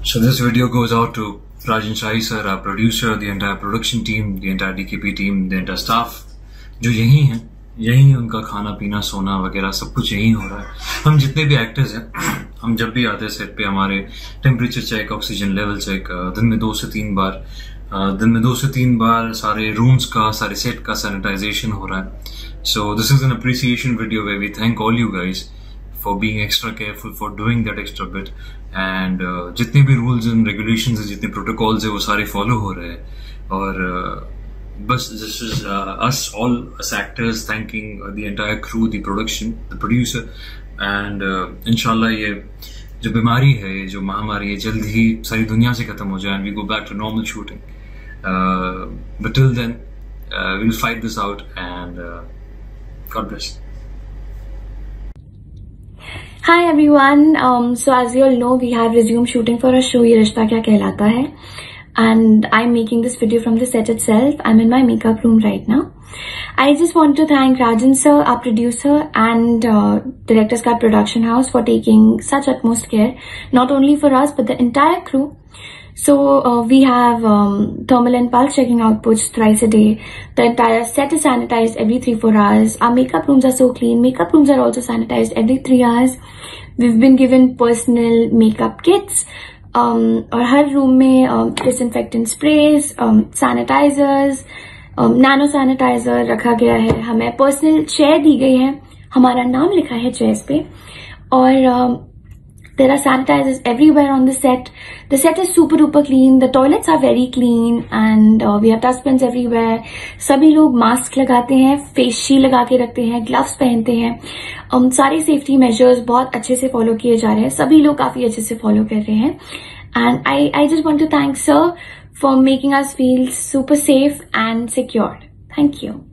So this video goes out to Rajan Shahi sir, our producer, the entire production team, the entire DKP team, the entire staff जो यहीं हैं, यहीं उनका खाना पीना सोना वगैरह सब कुछ यहीं हो रहा है। हम जितने भी एक्टर्स हैं, हम जब भी आते हैं सेट पे हमारे temperature check, oxygen level check, दिन में 2 से 3 बार सारे रूम्स का, सारे सेट का सैनिटाइजेशन हो रहा है। So this is an appreciation video where we thank all you guys for being extra careful, for doing that extra bit, and जितने भी rules and regulations हैं, जितने protocols हैं, वो सारे follow हो रहे हैं। और बस this is us actors thanking the entire crew, the production, the producer, and inshallah ये जो बीमारी है, ये जो महामारी है, जल्द ही सारी दुनिया से खत्म हो जाए and we go back to normal shooting. But till then, we'll fight this out and God bless. Hi everyone. So as you all know, we have resumed shooting for our show Ye Rishta Kya Kehlata Hai, and I'm making this video from the set itself. I'm in my makeup room right now. I just want to thank Rajan sir, our producer, and Director's Cut Production House for taking such utmost care, not only for us but the entire crew. So we have thermal and pulse checking outputs thrice a day. The entire set is sanitized every 3-4 hours. Our makeup rooms are so clean. Makeup rooms are also sanitized every 3 hours. We've been given personal makeup kits. और हर room में disinfectant sprays, sanitizers, nano sanitizer रखा गया है. हमें personal chair दी गई है. हमारा नाम लिखा है chairs पे. और there are sanitizers everywhere on the set. The set is super duper clean. The toilets are very clean and we have dustbins everywhere. सभी लोग मास्क लगाते हैं, फेस शील्ड लगा के रखते हैं, ग्लव्स पहनते हैं. सारे सेफ्टी मेजर्स बहुत अच्छे से फॉलो किए जा रहे हैं. सभी लोग काफी अच्छे से फॉलो कर रहे हैं. And I just want to thank sir for making us feel super safe and secured. Thank you.